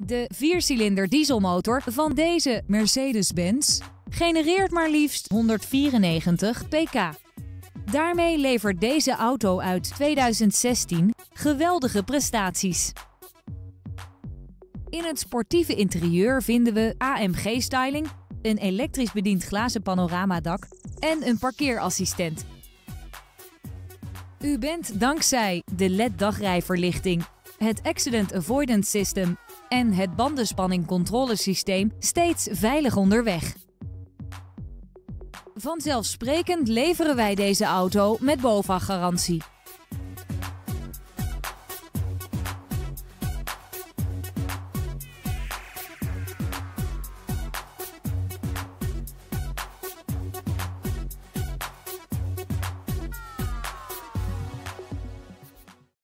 De 4-cilinder dieselmotor van deze Mercedes-Benz genereert maar liefst 194 pk. Daarmee levert deze auto uit 2016 geweldige prestaties. In het sportieve interieur vinden we AMG-styling, een elektrisch bediend glazen panoramadak en een parkeerassistent. U bent dankzij de LED-dagrijverlichting, het Accident Avoidance System en het bandenspanningcontrolesysteem steeds veilig onderweg. Vanzelfsprekend leveren wij deze auto met BOVAG-garantie.